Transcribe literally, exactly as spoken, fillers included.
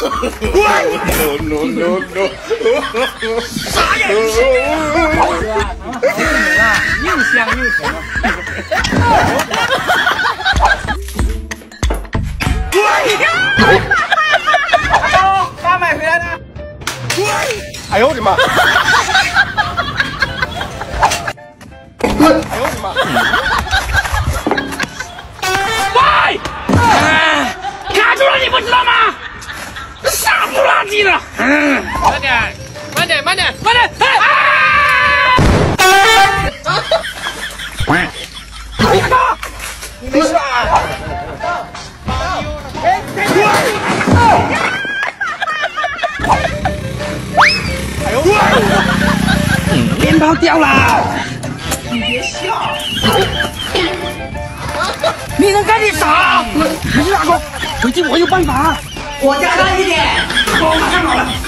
no no no！ 啥呀？又香又甜。爸买回来的。 哎呦我的妈！哎呦我的妈！ 喂！卡住了，你不知道吗？傻不拉几的。嗯，慢点，慢点，慢点，慢点！哎！啊！你没事吧？哎！哎呦！鞭炮掉了！你别笑！你能赶紧傻？你是哪个？回去我有办法。我加大一点，我马上好了。